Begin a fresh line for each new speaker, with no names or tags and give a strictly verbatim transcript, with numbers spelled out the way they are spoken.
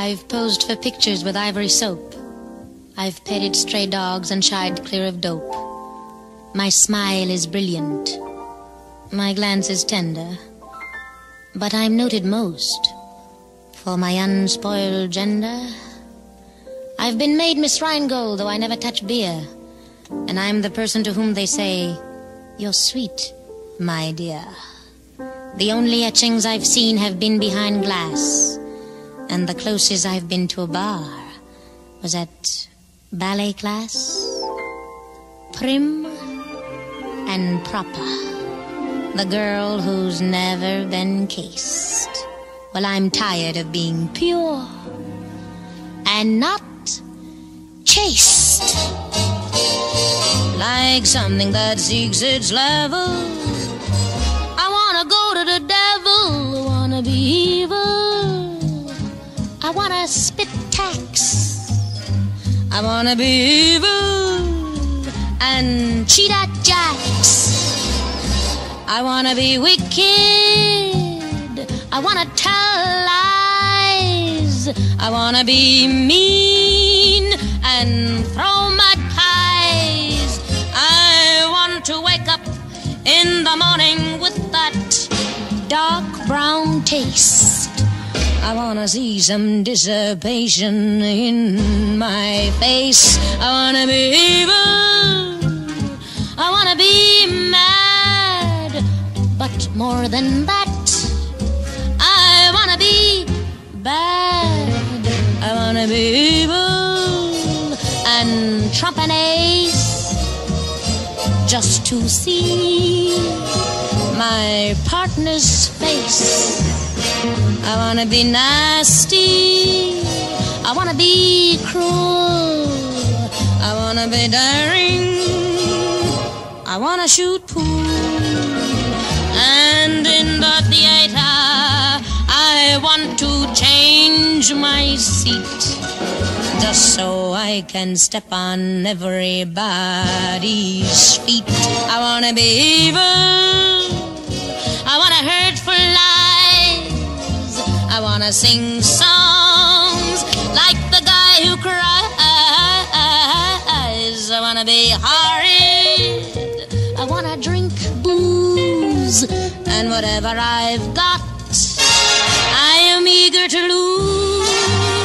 I've posed for pictures with ivory soap. I've petted stray dogs and shied clear of dope. My smile is brilliant. My glance is tender. But I'm noted most for my unspoiled gender. I've been made Miss Rheingold, though I never touch beer. And I'm the person to whom they say, "You're sweet, my dear." The only etchings I've seen have been behind glass, and the closest I've been to a bar was at ballet class. Prim and proper, the girl who's never been cased. Well, I'm tired of being pure and not chaste. Like something that seeks its level, I wanna go to the devil, I wanna be evil, I wanna spit tax, I wanna be evil and cheat at jacks. I wanna be wicked, I wanna tell lies, I wanna be mean and throw mud pies. I want to wake up in the morning with that dark brown taste. I wanna see some dissipation in my face. I wanna be evil, I wanna be mad, but more than that, I wanna be bad. I wanna be evil and trump an ace, just to see my partner's face. I wanna be nasty, I wanna be cruel, I wanna be daring, I wanna shoot pool. And in the theater I want to change my seat, just so I can step on everybody's feet. I wanna be evil, I wanna hurt for lies, I wanna sing songs like the guy who cries. I wanna be horrid, I wanna drink booze, and whatever I've got I am eager to lose.